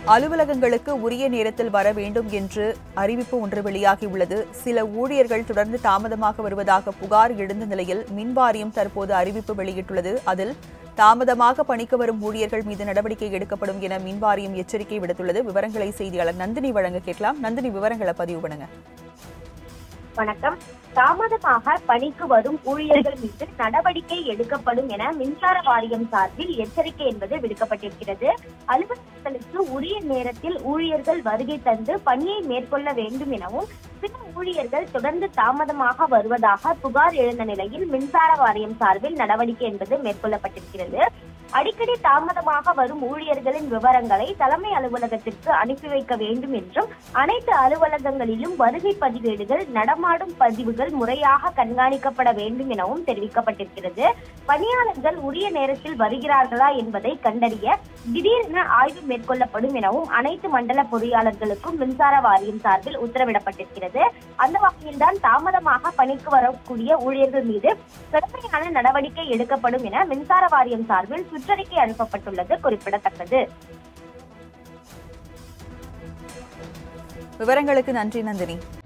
அலுவலகங்களுக்கு உரிய நேரத்தில் வர வேண்டும் என்று அறிவிப்பு ஒன்று வெளியாகியுள்ளது. சில ஊழியர்கள் தொடர்ந்து தாமதமாக வருவதாக புகார் எழுந்த நிலையில் மின்வாரியம் தற்போது அறிவிப்பு வெளியிட்டுள்ளது. அதில் தாமதமாக பணிக்கு வரும் ஊழியர்கள் மீது நடவடிக்கை எடுக்கப்படும் என மின்வாரியம் எச்சரிக்கை விடுத்துள்ளது. விவரங்களை செய்தியாளர் நந்தினி வழங்க கேட்கலாம். நந்தினி, விவரங்களை பதிவு பண்ணுங்க. வணக்கம். தாமதமாக பணிக்கு வரும் ஊழியர்கள் மீது நடவடிக்கை எடுக்கப்படும் என மின்சார வாரியம் சார்பில் எச்சரிக்கை என்பது விடுக்கப்பட்டிருக்கிறது. அலுவலகங்களுக்கு உரிய நேரத்தில் ஊழியர்கள் வருகை தந்து பணியை மேற்கொள்ள வேண்டும் எனவும் சில ஊழியர்கள் தொடர்ந்து தாமதமாக வருவதாக புகார் எழுந்த நிலையில் மின்சார வாரியம் சார்பில் நடவடிக்கை என்பது மேற்கொள்ளப்பட்டிருக்கிறது. அடிக்கடி தாமதமாக வரும் ஊழியர்களின் விவரங்களை தலைமை அலுவலகத்திற்கு அனுப்பி வைக்க வேண்டும் என்றும் அனைத்து அலுவலகங்களிலும் வருகை பதிவேடுகள் நடமாடும் பதிவுகள் முறையாக கண்காணிக்கப்பட வேண்டும் எனவும் தெரிவிக்கப்பட்டிருக்கிறது. பணியாளர்கள் உரிய நேரத்தில் வருகிறார்களா என்பதை கண்டறிய திடீரென ஆய்வு மேற்கொள்ளப்படும் எனவும் அனைத்து மண்டல பொறியாளர்களுக்கும் மின்சார வாரியம் சார்பில் உத்தரவிடப்பட்டிருக்கிறது. அந்த வகையில்தான் தாமதமாக பணிக்கு வரக்கூடிய ஊழியர்கள் மீது கடுமையான நடவடிக்கை எடுக்கப்படும் என மின்சார வாரியம் சார்பில் சுற்றறிக்கை அனுப்பப்பட்டுள்ளது குறிப்பிடத்தக்கது. விவரங்களுக்கு நன்றி நந்தினி.